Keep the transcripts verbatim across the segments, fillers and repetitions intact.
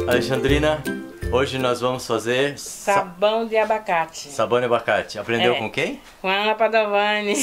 Alexandrina, hoje nós vamos fazer sabão de abacate. Sabão de abacate. Aprendeu é. com quem? Com a Ana Padovani.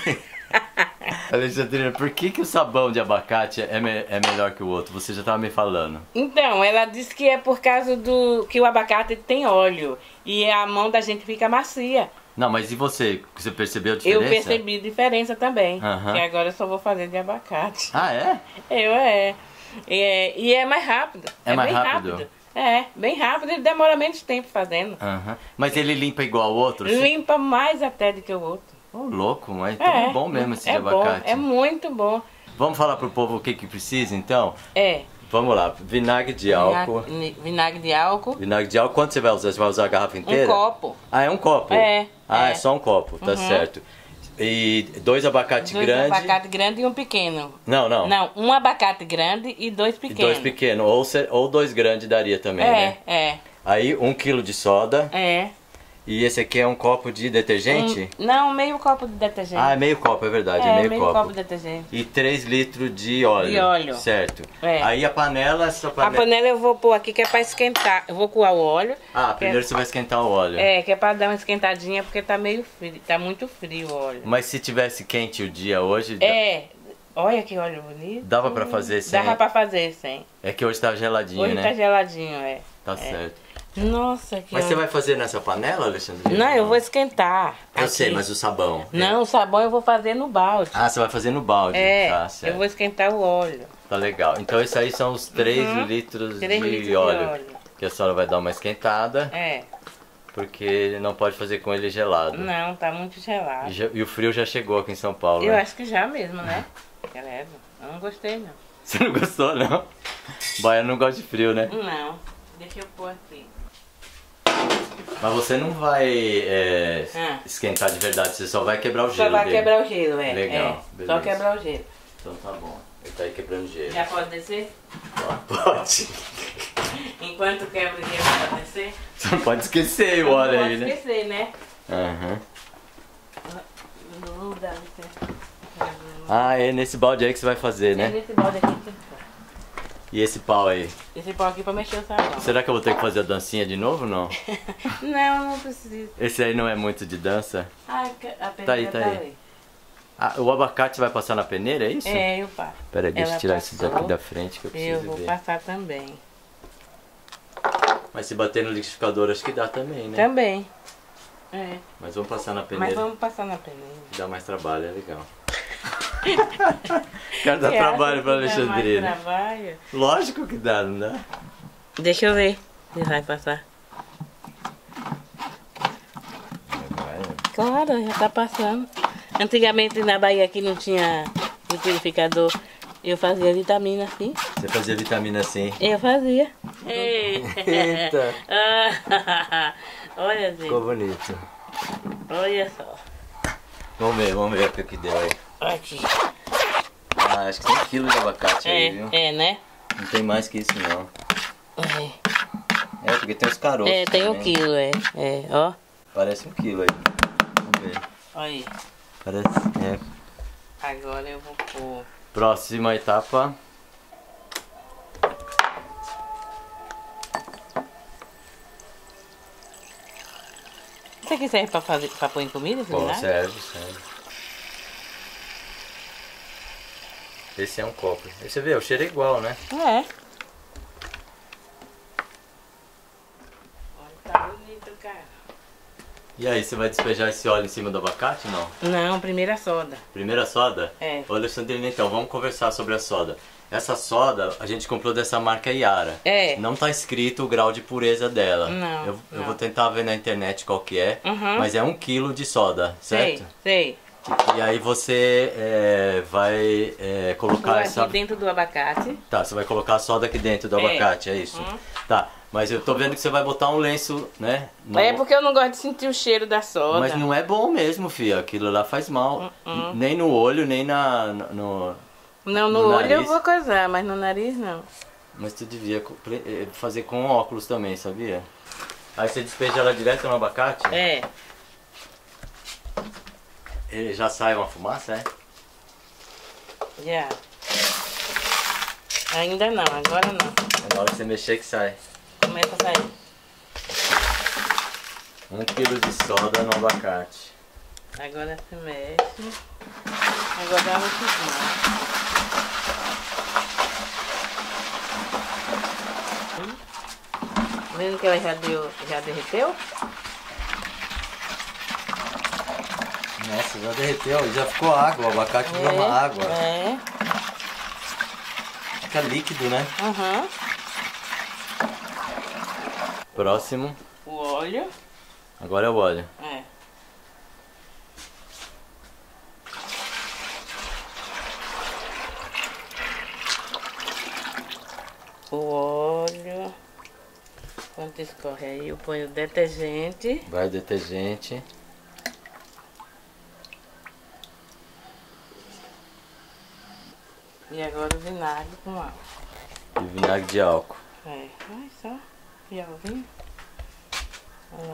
Alexandrina, por que, que o sabão de abacate é, me é melhor que o outro? Você já estava me falando. Então, ela disse que é por causa do que o abacate tem óleo e a mão da gente fica macia. Não, mas e você? Você percebeu a diferença? Eu percebi diferença também. Uhum. E agora eu só vou fazer de abacate. Ah, é? Eu é. E é, e é mais rápido. É, é mais bem rápido? rápido? É, bem rápido e demora menos tempo fazendo. Uhum. Mas ele limpa igual ao outro? Limpa assim? Mais até do que o outro. Oh, louco, mas então é, é bom mesmo esse é de abacate. Bom, é muito bom. Vamos falar pro povo o que que precisa então? É. Vamos lá, vinagre de álcool. Vinagre, vinagre de álcool. Vinagre de álcool, quanto você vai usar? Você vai usar a garrafa inteira? Um copo. Ah, é um copo? É. Ah, é, é só um copo, tá uhum. certo. E dois abacates dois grandes. Dois abacates grandes e um pequeno. Não, não. Não, um abacate grande e dois pequenos. E dois pequenos, ou, ou dois grandes daria também, é, né? É, é. Aí um quilo de soda. É. E esse aqui é um copo de detergente? Um, não, meio copo de detergente. Ah, é meio copo, é verdade, é, é meio, meio copo. copo de detergente. E três litros de óleo. De óleo. Certo. É. Aí a panela, essa panela... A panela eu vou pôr aqui que é pra esquentar. Eu vou coar o óleo. Ah, primeiro é... você vai esquentar o óleo. É, que é pra dar uma esquentadinha porque tá meio frio, tá muito frio o óleo. Mas se tivesse quente o dia hoje... É, olha que óleo bonito. Dava pra fazer sem? Dava pra fazer sem. É que hoje tá geladinho, hoje né? Hoje tá geladinho, é. Tá é. certo. Nossa, que Mas óleo. você vai fazer nessa panela, Alexandre? Não, eu vou esquentar. Eu aqui. sei, mas o sabão? Não, é. o sabão eu vou fazer no balde. Ah, você vai fazer no balde? É, tá, certo. eu vou esquentar o óleo. Tá legal. Então isso aí são os três uhum. litros, três de, litros de óleo, óleo. Que a senhora vai dar uma esquentada. É. Porque não pode fazer com ele gelado. Não, tá muito gelado. E, já, e o frio já chegou aqui em São Paulo, Eu né? acho que já mesmo, né? Credo. Eu não gostei, não. Você não gostou, não? Baiano não gosta de frio, né? Não. Deixa eu pôr aqui. Mas você não vai é, ah. esquentar de verdade, você só vai quebrar o gelo. Só vai dele. quebrar o gelo, é. Legal, é. Só quebrar o gelo. Então tá bom. Ele tá aí quebrando gelo. Já pode descer? Pode. Enquanto quebra o gelo, pode descer? Você não pode esquecer o óleo aí, né? Não pode esquecer, né? Aham. Não dá licença. Ah, é nesse balde aí que você vai fazer, né? É nesse balde aqui. E esse pau aí? Esse pau aqui pra mexer o sabão. Será que eu vou ter que fazer a dancinha de novo ou não? Não, não precisa. Esse aí não é muito de dança? Ah, a peneira tá aí, tá, tá aí. aí. Ah, o abacate vai passar na peneira, é isso? É, eu passo. Pera aí, deixa Ela eu tirar passou, isso daqui da frente que eu preciso Eu vou ver. passar também. Mas se bater no liquidificador acho que dá também, né? Também. É. Mas vamos passar na peneira. Mas vamos passar na peneira. Dá mais trabalho, é legal. Quero dar trabalho pra Alexandrina. Dá mais trabalho? Lógico que dá, não dá? Deixa eu ver se vai passar. Claro, já tá passando. Antigamente na Bahia aqui não tinha liquidificador. Eu fazia vitamina assim. Você fazia vitamina assim? Eu fazia. Eita! Olha, gente. Ficou bonito. Olha só. Vamos ver, vamos ver o que que deu aí. Aqui. Ah, acho que tem um quilo de abacate é, aí, viu? É, né? Não tem mais que isso, não. É, é porque tem os caroços. É, tem também. um quilo, é. É, ó. Parece um quilo aí. Vamos ver. Olha aí. Parece, é. Agora eu vou pôr... Próxima etapa. Isso aqui serve pra, fazer, pra pôr em comida? Bom, vinagre? serve, serve. Esse é um copo. Aí você vê, o cheiro é igual, né? É. Olha, tá bonito, cara. E aí, você vai despejar esse óleo em cima do abacate, não? Não, primeira soda. Primeira soda? É. Ô, Alexandrina, então, vamos conversar sobre a soda. Essa soda a gente comprou dessa marca Yara. É. Não tá escrito o grau de pureza dela. Não, Eu, eu não. vou tentar ver na internet qual que é. Uhum. Mas é um quilo de soda, certo? Sei, sei. E aí você é, vai é, colocar Vou essa... aqui dentro do abacate. Tá, você vai colocar a soda aqui dentro do É. abacate, é isso? Uhum. Tá, mas eu tô vendo que você vai botar um lenço, né? no- É porque eu não gosto de sentir o cheiro da soda. Mas não é bom mesmo, filha. Aquilo lá faz mal. Uhum. Nem no olho, nem na... no... Não, no, no olho eu nariz. vou coisar, mas no nariz não. Mas tu devia co- ple- eh, fazer com óculos também, sabia? Aí você despeja ela direto no abacate? É. Ele já sai uma fumaça, é? Já. Ainda não, agora não. Na hora que você mexer que sai. Começa a sair. Um quilo de soda no abacate. Agora você mexe. Agora dá uma mexidinha. Vendo que ela já deu, já derreteu? Nossa, já derreteu, já ficou água, o abacate virou uma água. É. Fica líquido, né? Aham. Próximo. O óleo. Agora é o óleo. É. O óleo. Quando escorre aí, eu ponho o detergente. Vai o detergente. E agora o vinagre com água. E vinagre de álcool. É. Ai, só. Fialzinho. Olha lá.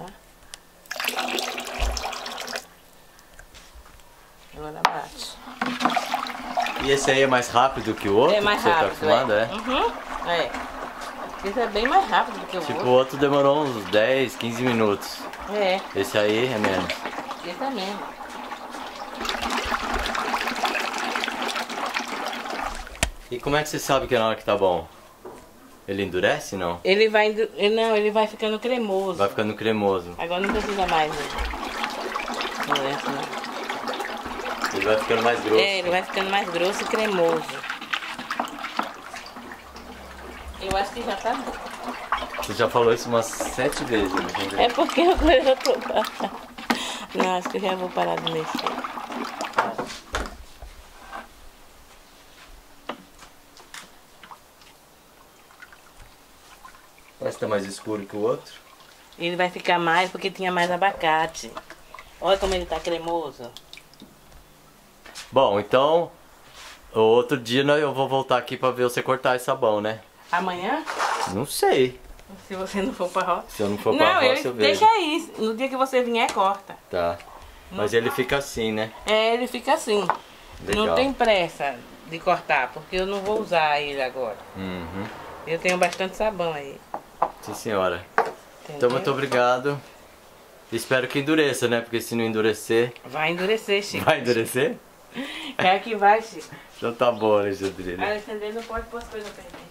Agora bate. E esse aí é mais rápido que o outro? É mais que você rápido, tá acostumado, é? é? Uhum. É. Esse é bem mais rápido do que o Tipo, o outro. outro demorou uns dez, quinze minutos. É. Esse aí é menos. Esse é mesmo. E como é que você sabe que é na hora que tá bom? Ele endurece, não? Ele vai... endu- ele- Não, ele vai ficando cremoso. Vai ficando cremoso. Agora não precisa mais, né? Não é essa, não. Ele vai ficando mais grosso. É, ele vai ficando mais grosso e cremoso. Eu acho que já tá bom. Você já falou isso umas sete vezes, né? É porque agora eu tô... Não, acho que eu já vou parar de mexer. Parece que tá mais escuro que o outro. Ele vai ficar mais porque tinha mais abacate. Olha como ele tá cremoso. Bom, então, o outro dia né, eu vou voltar aqui pra ver você cortar esse sabão, né? Amanhã, Não sei. se você não for pra roça. Se eu não for pra Não, roça, ele eu vejo. deixa aí. No dia que você vier, corta. Tá. Mas ele fica assim, né? É, ele fica assim. Legal. Não tem pressa de cortar, porque eu não vou usar ele agora. Uhum. Eu tenho bastante sabão aí. Sim, senhora. Entendeu? Então, muito obrigado. Espero que endureça, né? Porque se não endurecer... Vai endurecer, Chico. Vai endurecer? É que vai, Chico. Então tá bom, Alexandrina. Alexandre não pode pôr as coisas pra ele.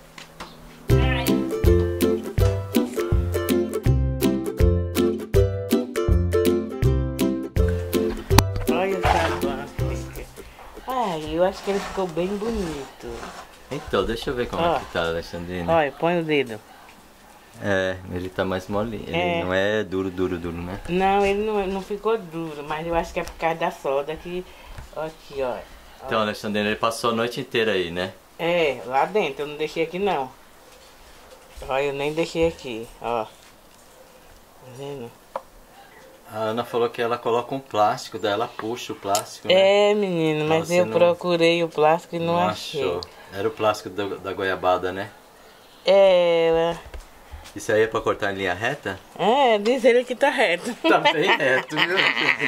Olha o sabão. Ai, eu acho que ele ficou bem bonito. Então, deixa eu ver como Ó. é que tá, Alexandrina. Olha, põe o dedo. É, ele tá mais molinho. Ele É. não é duro, duro, duro, né? Não, ele não, não ficou duro, mas eu acho que é por causa da soda que... Aqui, ó. Então, Alexandrina, ele passou a noite inteira aí, né? É, lá dentro, eu não deixei aqui não. Olha, eu nem deixei aqui, ó. Tá vendo? A Ana falou que ela coloca um plástico, daí ela puxa o plástico, né? É, menino, mas Você eu não- procurei o plástico e não, achei. achou. Era o plástico da, da goiabada, né? É, Isso aí é pra cortar em linha reta? é, diz ele que tá reto. Tá bem reto, viu?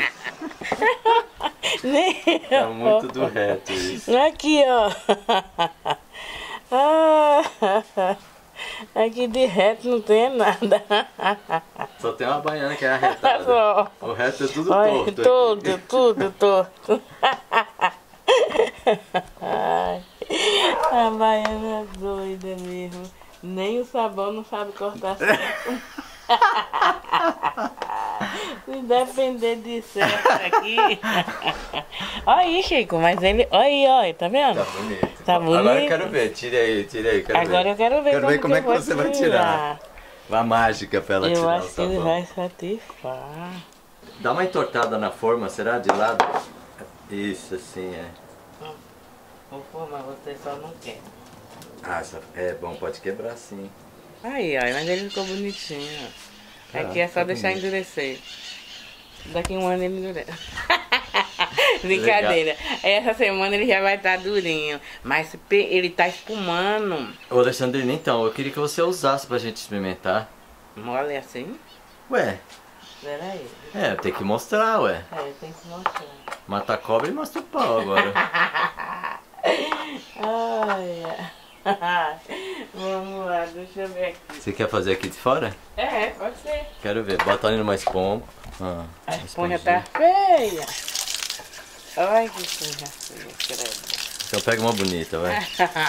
Nem Tá muito do reto isso. Aqui, ó. Ah, aqui de reto não tem nada. Só tem uma baiana que é arretada. Só. O resto é tudo Olha, torto. aqui. tudo, tudo torto. Ai, a baiana é doida mesmo. Nem o sabão não sabe cortar certo. Se depender de certo aqui. Olha aí, Chico, mas ele. Olha aí, olha, tá vendo? Tá bonito. Tá bonito. Agora eu quero ver, tire aí, tire aí. Quero Agora ver. eu quero ver Quero ver como é eu que vou você vai tirar. A mágica pra ela Eu tirar o acho que ele sabão. vai satisfar. Dá uma entortada na forma, será? De lado? Isso, assim, é. Vou formar, você só não quer. Ah, essa- é bom, pode quebrar sim. Aí, olha, mas ele ficou bonitinho. Ah, Aqui é só tá deixar bonito. endurecer. Daqui um ano ele endurece. Brincadeira. Essa semana ele já vai estar durinho. Mas pe- ele tá espumando. Ô Alexandrina, então, eu queria que você usasse pra gente experimentar. Mole assim? Ué, Peraí. é, tem que mostrar, ué. É, tem que mostrar. Mata a cobra e mostra o pau agora. Ai, ai. Vamos lá, deixa eu ver aqui. Você quer fazer aqui de fora? É, pode ser. Quero ver. Bota ali numa esponja. Ah, A esponja tá feia. Ai, que esponja feia, credo. Então pega uma bonita, vai.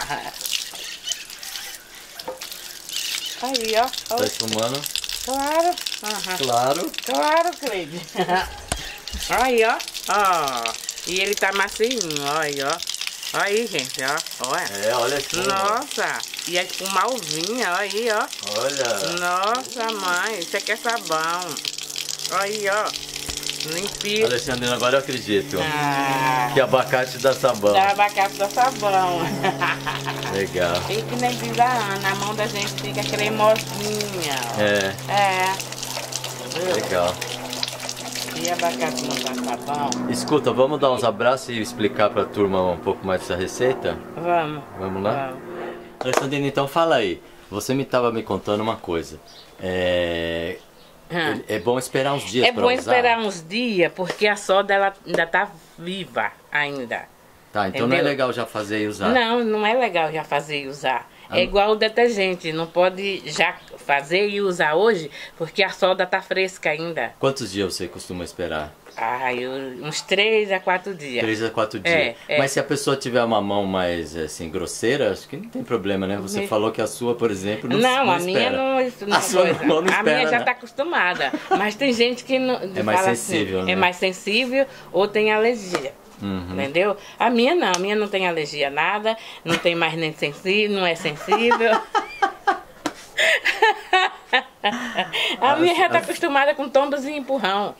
Aí, ó. ó. Tá esfumando? Claro. Aham. Claro. Claro, Cleide. Aí, ó. Ó. E ele tá macinho, ó. Aí, ó. Aí, gente, ó. Olha. É, olha aqui. Nossa. E a espumalzinha, ó. Aí, ó. Olha. Nossa, mãe. Isso aqui é sabão. Aí, ó. Limpinho. Alexandrina, agora eu acredito. Ah. Que abacate dá sabão. Dá abacate dá sabão. Legal. E que nem diz a Ana, a mão da gente fica cremosinha. Ó. É. É. Viu? Legal. E abacate não dá sabão? Escuta, vamos dar uns abraços e explicar pra turma um pouco mais dessa receita? Vamos. Vamos lá? Vamos. Alexandrina, então fala aí. Você me estava me contando uma coisa. É... Hum. É bom esperar uns dias É pra bom usar? esperar uns dias, porque a soda ela ainda tá viva ainda. Tá, então Entendeu? não é legal já fazer e usar? Não, não é legal já fazer e usar. Ah, É igual o detergente, não pode já fazer e usar hoje, porque a soda tá fresca ainda. Quantos dias você costuma esperar? Ah, eu, uns três a quatro dias. Três a quatro dias. É, é. Mas se a pessoa tiver uma mão mais assim, grosseira, acho que não tem problema, né? Você Me- falou que a sua, por exemplo, não, Não, não a minha espera. não, isso não A sua coisa. mão não A espera, minha já né? tá acostumada. Mas tem gente que não. É mais fala sensível, assim, né? É mais sensível ou tem alergia. Uhum. Entendeu? A minha não, a minha não tem alergia a nada, não tem mais nem sensível, não é sensível. A minha já tá acostumada com tombos e empurrão.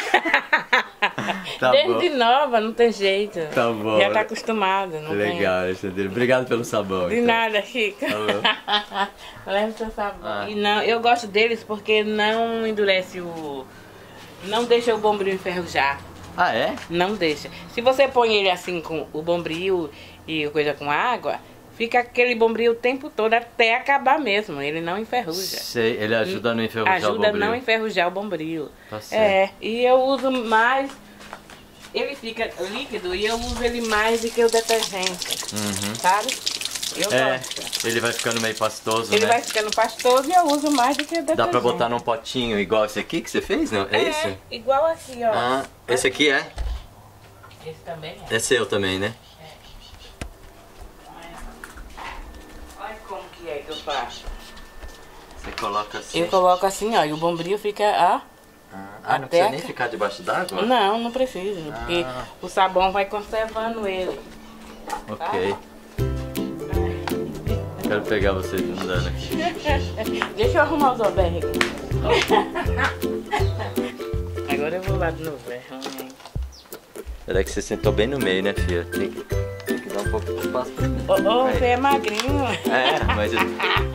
Tá Desde bom. nova, não tem jeito. Tá bom. Já tá acostumada, não Legal, Alexandrina. Obrigado pelo sabão. tem. De então. nada, Chica. Tá Leva seu sabão. Ah. E não, eu gosto deles porque não endurece o. Não deixa o bombril enferrujar. Ah, é? Não deixa. Se você põe ele assim com o bombril e coisa com água, fica aquele bombril o tempo todo até acabar mesmo. Ele não enferruja. Sei, ele ajuda a não enferrujar o Ajuda a bombril. não enferrujar o bombril. Tá certo. É, e eu uso mais. Ele fica líquido e eu uso ele mais do que o detergente. Uhum. Sabe? Eu É, gosto. ele vai ficando meio pastoso, Ele né? vai ficando pastoso e eu uso mais do que o detergente. Dá pra botar num potinho igual esse aqui que você fez, não? É, É, isso? igual aqui, ó. Ah, esse aqui é? Esse também é. É seu também, né? Olha como que é que eu faço. Você coloca assim. Eu coloco assim, ó, e o bombril fica, ó. Ah, não até precisa a nem ca- ficar debaixo d'água? Não, não precisa, porque Ah. o sabão vai conservando ele. Ok. Quero pegar você andando aqui. Deixa eu arrumar os albergues aqui. Agora eu vou lá de novo, é. Será que você sentou bem no meio, né, filha? Tem que, tem que dar um pouco de espaço pra mim. Ô, ô, Aí. você é magrinho. É, mas eu...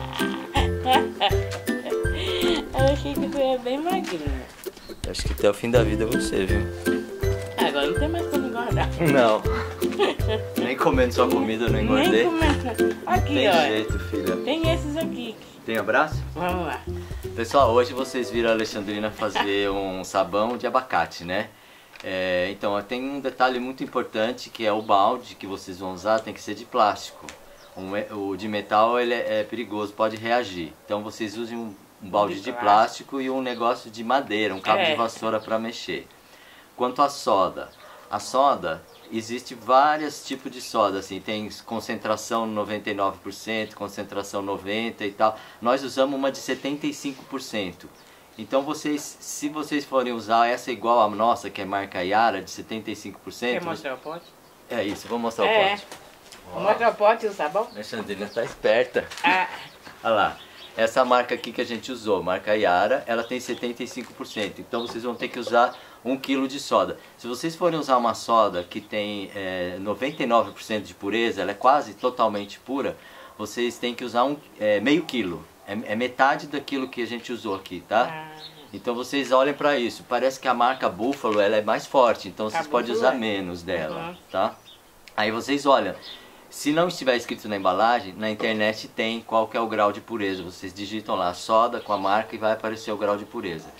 Eu achei que você é bem magrinho. acho que até o fim da vida é você, viu? Agora não tem mais como engordar. Não. Nem comendo sua comida eu não engordei. Nem comendo. Aqui, Tem ó. jeito, filha. Tem esses aqui. Tem abraço? Vamos lá. Pessoal, hoje vocês viram a Alexandrina fazer um sabão de abacate, né? É, então, tem um detalhe muito importante que é o balde que vocês vão usar tem que ser de plástico. Um é- o de metal ele é, é perigoso, pode reagir. Então vocês usem um, um balde de plástico e um negócio de madeira, um cabo É. de vassoura para mexer. Quanto à soda, a soda, existe vários tipos de soda, assim, tem concentração noventa e nove por cento, concentração noventa por cento e tal. Nós usamos uma de setenta e cinco por cento. Então vocês, se vocês forem usar essa igual a nossa, que é marca Yara, de setenta e cinco por cento. Quer mostrar o pote? É isso, vou mostrar É. o pote. Mostra o pote e o sabão? A Alexandrina tá esperta. Ah, Olha lá, essa marca aqui que a gente usou, marca Yara, ela tem setenta e cinco por cento. Então vocês vão ter que usar um quilo de soda. Se vocês forem usar uma soda que tem é, noventa e nove por cento de pureza, ela é quase totalmente pura, vocês têm que usar um, é, meio quilo. É, é metade daquilo que a gente usou aqui, tá? ah, Então vocês olhem pra isso. Parece que a marca Buffalo ela é mais forte, então vocês A podem Buffalo usar é. menos dela, Uhum. tá? Aí vocês olham. Se não estiver escrito na embalagem, na internet tem qual que é o grau de pureza. Vocês digitam lá soda com a marca e vai aparecer o grau de pureza.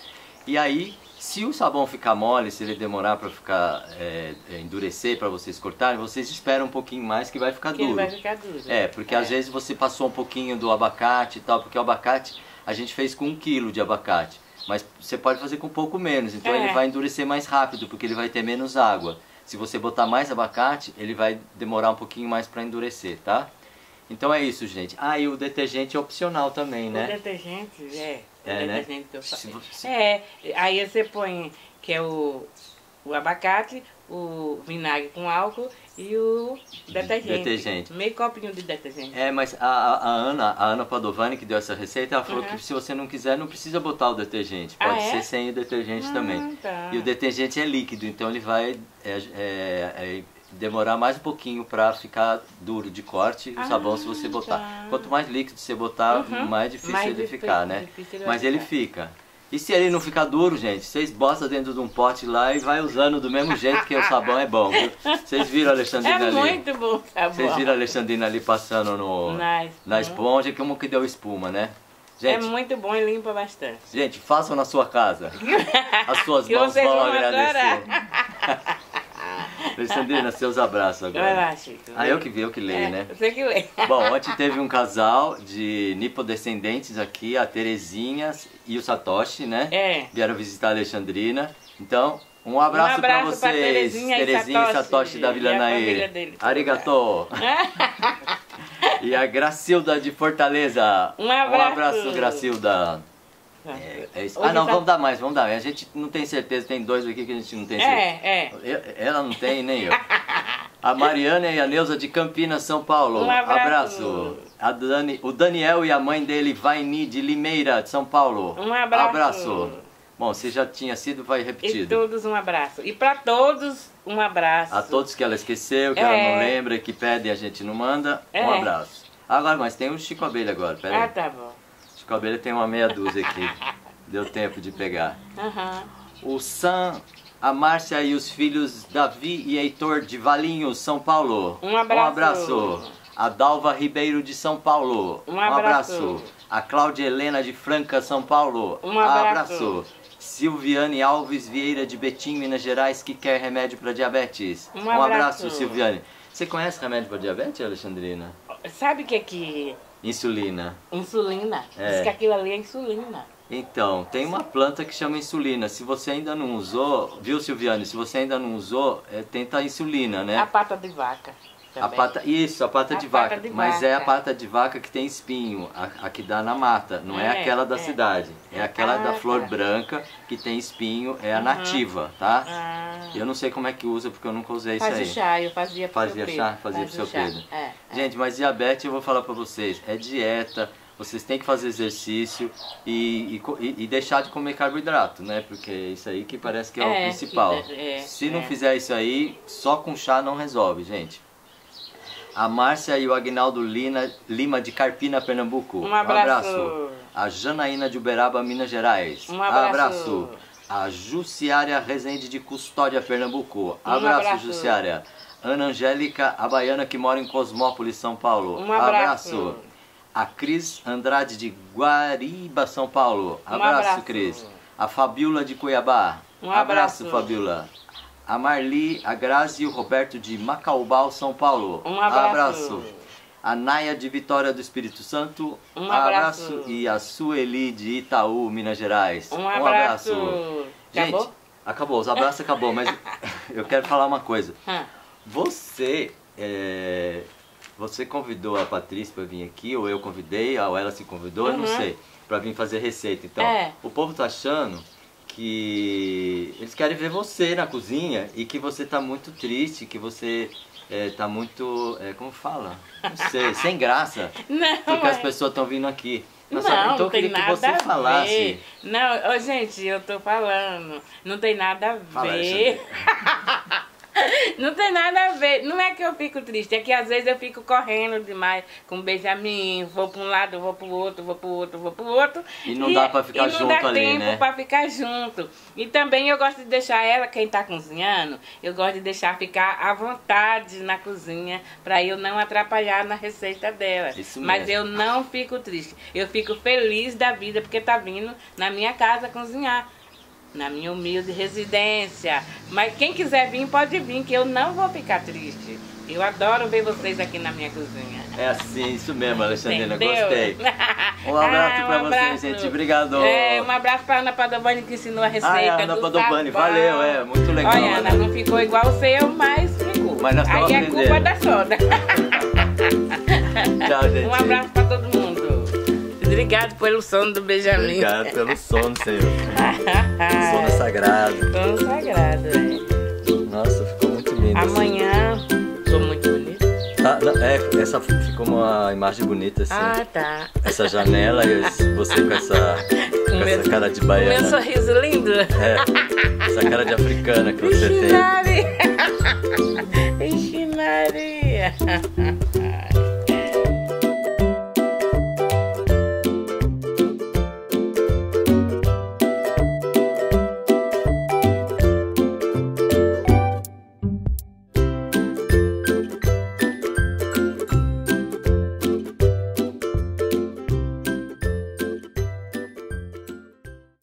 E aí, se o sabão ficar mole, se ele demorar para ficar é, é, endurecer, para vocês cortarem, vocês esperam um pouquinho mais que vai ficar Que duro. ele vai ficar duro. É, porque É. às vezes você passou um pouquinho do abacate e tal, porque o abacate a gente fez com um quilo de abacate. Mas você pode fazer com um pouco menos, então É. ele vai endurecer mais rápido, porque ele vai ter menos água. Se você botar mais abacate, ele vai demorar um pouquinho mais para endurecer, tá? Então é isso, gente. Ah, e o detergente é opcional também, O né? detergente, é. O É, né? detergente que eu Se faço. você- É, aí você põe, que é o, o abacate, o vinagre com álcool e o detergente. Detergente. Meio copinho de detergente. É, mas a, a, a Ana, a Ana Padovani, que deu essa receita, ela falou Uhum. que se você não quiser, não precisa botar o detergente. Ah, Pode é? ser sem o detergente Ah, também. tá. E o detergente é líquido, então ele vai é, é, é, demorar mais um pouquinho para ficar duro de corte o Ah, sabão se você botar. tá. Quanto mais líquido você botar, Uhum. mais difícil Mais ele difí- ficar, né? difícil ele vai Mas ele ficar. fica. E se ele não ficar duro, gente, vocês botam dentro de um pote lá e vai usando do mesmo jeito, que o sabão é bom, viu? Vocês viram a Alexandrina É ali? muito bom o sabão. Vocês viram a Alexandrina ali passando no, Na na espuma. esponja, como que deu espuma, né? É Gente, muito bom e limpa bastante. gente, façam na sua casa. As suas Que mãos vocês vão vão agradecer. Alexandrina, seus abraços Vai agora. lá, Chico. Ah, eu que vi, eu que leio, É, né? Você que lê. Bom, ontem teve um casal de nipodescendentes aqui, a Terezinha e o Satoshi, né? É. Vieram visitar a Alexandrina. Então, um abraço, Um abraço pra pra vocês. Terezinha e Terezinha e Satoshi, Satoshi da e a Vila família Nair. dele. Arigato. E a Gracilda de Fortaleza. Um abraço. Um abraço, Gracilda. É, é isso. Hoje Ah, não, tá- vamos dar mais, vamos dar. A gente não tem certeza, tem dois aqui que a gente não tem certeza. É, é. Eu- Ela não tem, nem eu. A Mariana e a Neuza de Campinas, São Paulo. Um abraço. A Dani, o Daniel e a mãe dele, Vaini de Limeira, de São Paulo. Um abraço. Abraço. Bom, se já tinha sido, vai E repetido. todos um abraço. E pra todos um abraço. A todos que ela esqueceu, que É. ela não lembra, que pedem a gente não manda, um É. abraço. Agora, mas tem o Chico Abelha agora, pera Ah, aí. tá bom. Chico Abelha tem uma meia dúzia aqui. Deu tempo de pegar. Aham. O Sam, a Márcia e os filhos Davi e Heitor de Valinhos, São Paulo. Um abraço. Um abraço. A Dalva Ribeiro de São Paulo. Um abraço. A Cláudia Helena de Franca, São Paulo. Um abraço. Silviane Alves Vieira de Betim, Minas Gerais, que quer remédio para diabetes. Um Um abraço, abraço. Silviane. Você conhece remédio para diabetes, Alexandrina? Sabe o que é que... Insulina. Insulina. É. Diz que aquilo ali é insulina. Então, tem uma planta que chama insulina. Se você ainda não usou, viu, Silviane? Se você ainda não usou, é, tenta a insulina, né? A pata de vaca. A também. pata, isso, a pata A de pata vaca. de Mas é a vaca. pata de vaca que tem espinho, a, a que dá na mata, não é, É, aquela da é. cidade. É aquela Ah, da flor tá. branca que tem espinho, é a Uhum. nativa, tá? Ah, Eu não sei como é que usa porque eu nunca usei faz isso o aí. chá, eu fazia pro Fazia seu chá? Pedro. Fazia pro seu o chá. Pedro. É, é. Gente, mas diabetes eu vou falar pra vocês, é dieta, vocês têm que fazer exercício e, e co- e- e deixar de comer carboidrato, né? Porque isso aí que parece que é, o É, principal. que- é, Se não é. fizer isso aí, só com chá não resolve, gente. A Márcia e o Agnaldo Lina, Lima de Carpina, Pernambuco. Um abraço. A Janaína de Uberaba, Minas Gerais. Um abraço. A Jussiária Rezende de Custódia, Pernambuco. Um abraço, abraço. Jussiária. Ana Angélica, a baiana que mora em Cosmópolis, São Paulo. Um abraço. A Cris Andrade de Guariba, São Paulo. Um Abraço, abraço. Cris. A Fabiola de Cuiabá. Um abraço. Fabiola. A Marli, a Grazi e o Roberto de Macaubal, São Paulo. Um abraço. A Naia de Vitória do Espírito Santo. Um abraço. E a Sueli de Itaú, Minas Gerais. Um abraço. Gente, Acabou? acabou. Os abraços acabou, mas eu quero falar uma coisa. Hã. Você, é, você convidou a Patrícia para vir aqui, ou eu convidei, ou ela se convidou, eu não Uhum. sei, para vir fazer receita. Então, É. o povo tá achando que eles querem ver você na cozinha e que você tá muito triste, que você é, tá muito, é, como fala? Não sei, sem graça, Não, porque as é- pessoas estão vindo aqui. Não, Nossa, então não eu tem queria que nada você a falasse. ver. Não, ô, gente, eu tô falando. Não tem nada a Fala, ver. Não tem nada a ver. Não é que eu fico triste, é que às vezes eu fico correndo demais com o Benjamin. Vou pra um lado, vou pro outro, vou pro outro, vou pro outro. E não dá pra ficar e não junto dá ali, tempo né? pra ficar junto. E também eu gosto de deixar ela, quem tá cozinhando, eu gosto de deixar ficar à vontade na cozinha pra eu não atrapalhar na receita dela. Isso Mas mesmo. eu não fico triste. Eu fico feliz da vida porque tá vindo na minha casa cozinhar. na minha humilde residência. Mas quem quiser vir, pode vir, que eu não vou ficar triste. Eu adoro ver vocês aqui na minha cozinha. É assim, isso mesmo, Alexandrina, Entendeu? gostei. Um abraço ah, um pra abraço. vocês, gente. Obrigado. É, um abraço pra Ana Padovani que ensinou a receita. Ah, é, Ana do Padovani, sabão. valeu, é, muito legal. Olha, Ana, não ficou igual o seu, mas ficou. Mas nós estamos Aí é aprendendo. culpa da soda. Tchau, gente. Um abraço pra todo mundo. Obrigado pelo sono do Benjamin. Obrigado pelo sono, Senhor. Sono sagrado. Sono sagrado, é. Nossa, ficou muito lindo. Amanhã, sou muito bonita. Ah, não, é, essa ficou uma imagem bonita, assim. Ah, tá. Essa janela e você com essa, com meu- essa cara de O baiana. meu sorriso lindo. É, essa cara de africana que você tem. Ixi, Maria. Ixi, Maria.